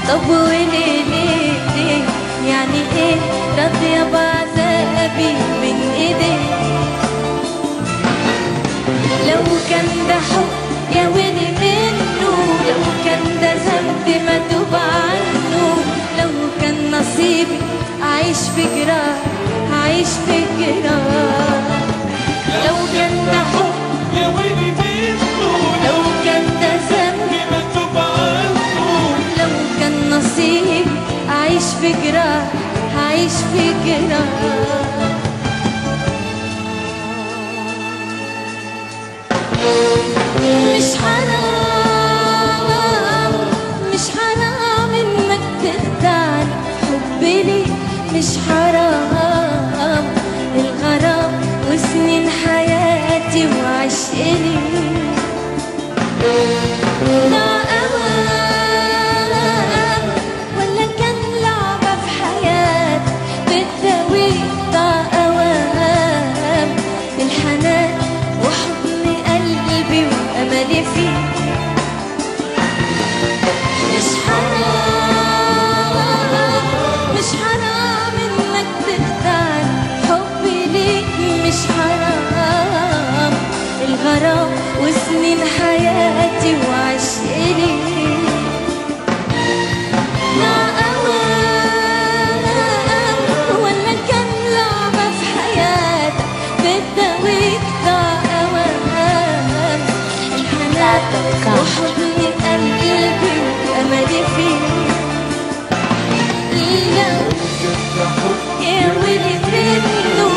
طب وليه ليه ليه يعني ايه راضية بعذابي من ايديك؟ لو كان ده حب يا ويلي منه، لو كان ده ذنب ما توب عنه، لو كان نصيبي أعيش في جراح أعيش في جراح. لو كان ده حب يا ويلي منه، لو كان ده ذنب ما توب عنه، لو كان نصيبي أعيش في جراح أعيش في جراح. مش حرام مش حرام انك تخدعني، حبي ليك مش حرام، الغرام وسنين حياتي وعشقي ليك ده أوام ولا كان لعبة في حياتي بتداويك؟ ده أوام الحنان وحضن قلبي وأملي فيك. مش حرام مش حرام إنك تخدعني، حبي ليك مش حرام، الغرام وسنين حياتي وعشقي ليك ده أوام ولا كان لعبة في حياتك بتداويك؟ ده أوام الحنان وحضن قلبي وأملي فيك. لو يا ويلي منه،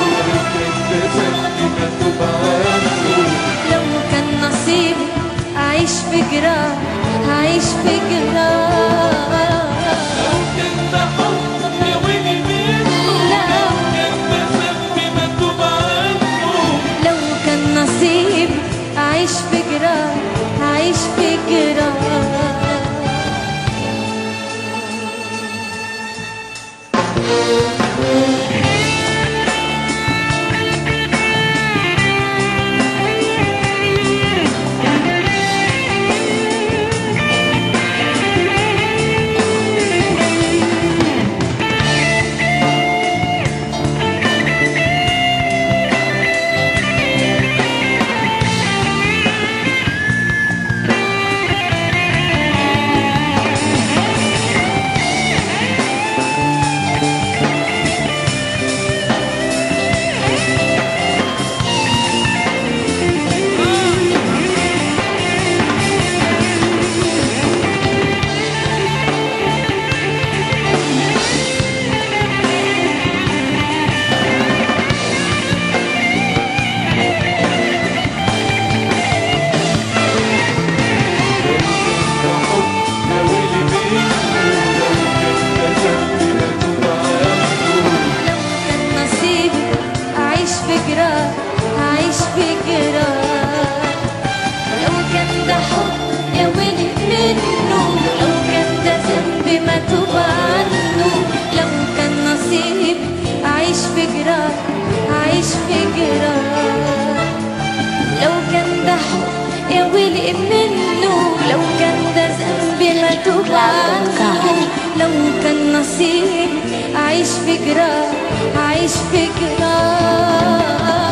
لو كان نصيبي أعيش في جراح أعيش في جراح. كان ده حب يا ويلي منه، لو كان ده ذنب ما توب عنه، لو كان نصيبي أعيش في جراح أعيش في جراح. أعيش في جراح. لو كان ده حب يا ويلي منه، لو كان ده ذنب ما توب عنه، لو كان نصيبي أعيش في جراح أعيش في جراح. لو كان ده حب يا ويلي منه، لو كان ده ذنب ما توب عنه، لو كان نصيبي أعيش في جراح أعيش في جراح.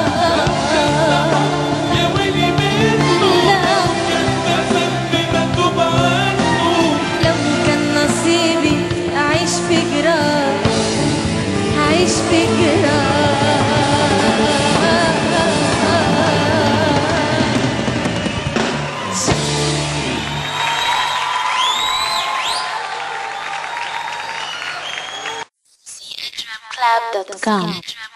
يا ويلي منه، كان ده ذنب ما توب عنه، لو كان نصيبي أعيش في جراح أعيش في جراح. cdrumclub.com